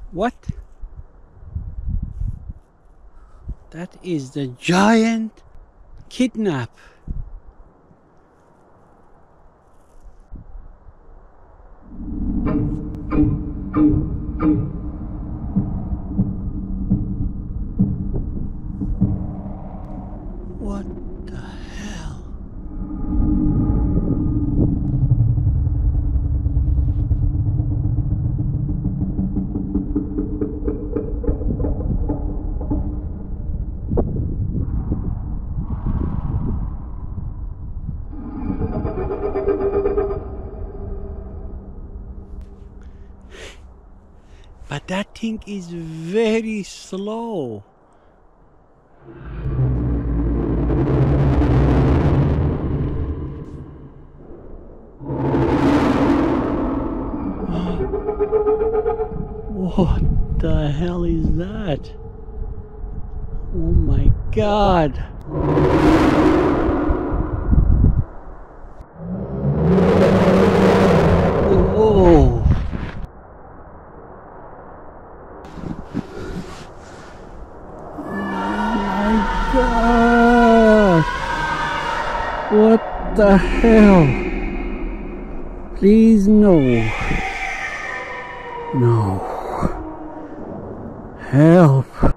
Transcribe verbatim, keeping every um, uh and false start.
What? That is the giant Catnap. What the hell? But that thing is very slow. What the hell is that? Oh my God. Oh. God! What the hell? Please no. No. Help.